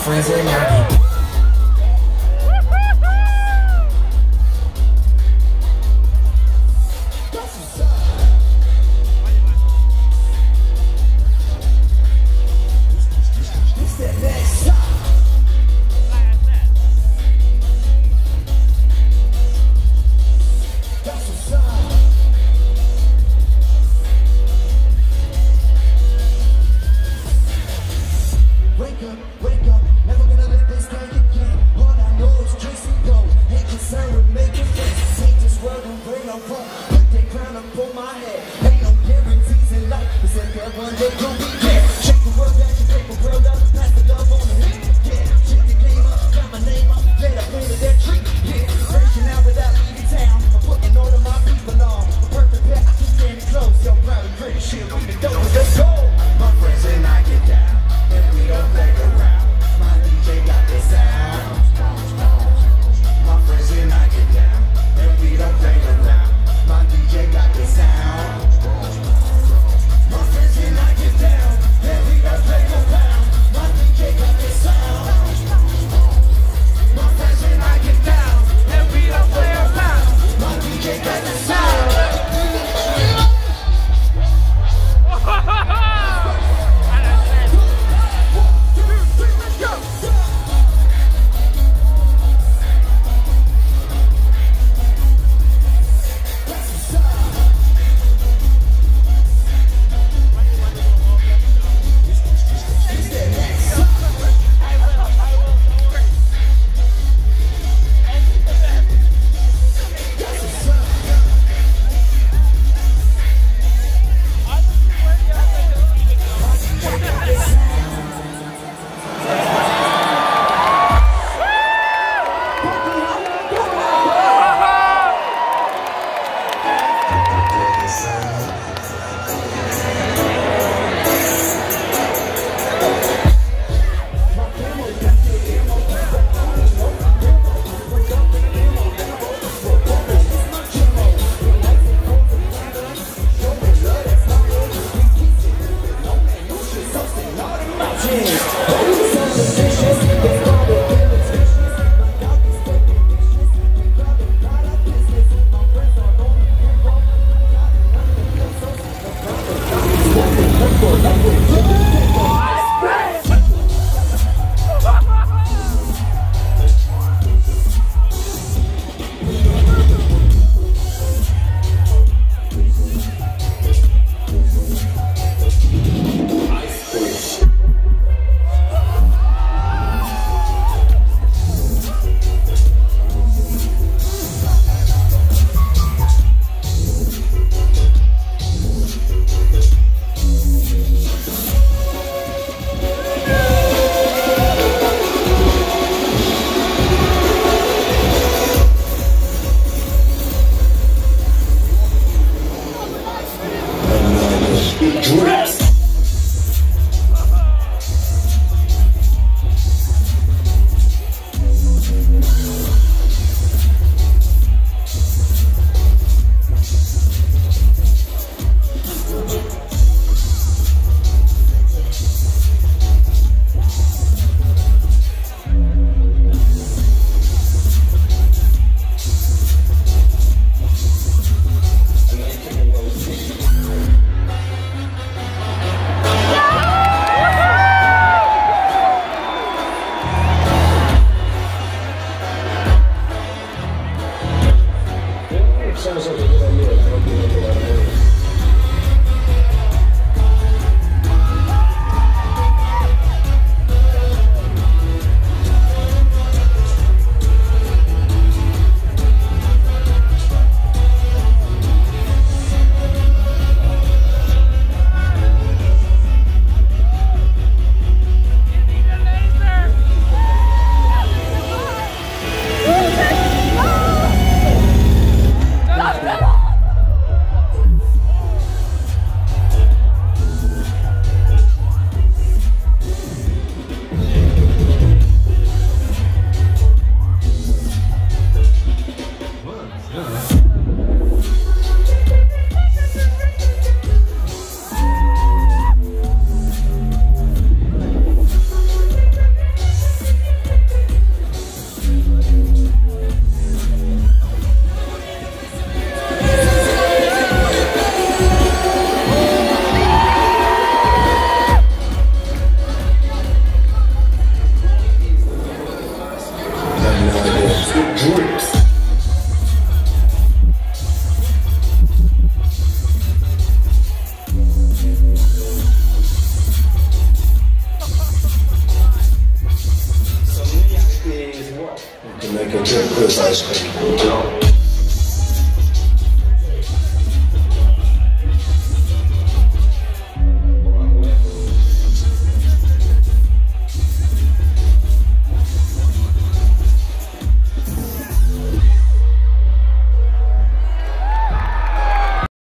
friends and I get wake up, never gonna let this day again. All I know is chase and go. Ain't concerned with making friends. Take this world and bring no fun. Put that crown up on my head. Ain't no guarantees in life. It's that there one day gon' be there. Shake the world out, you take the world up. Pass the love on the heat. Yeah, shake the game up, got my name up. Let up into that tree. Yeah, breaking out without leaving town. I'm putting all of my people on. A perfect pair, I can stand it close. Yo, proud and pretty shit. We the dope, let's go. My friends and I get down. And we don't play around. My DJ got the sound. My friends and I get down. And we don't play around. My DJ got the sound. My friends and I get down. GRiZ ice cream.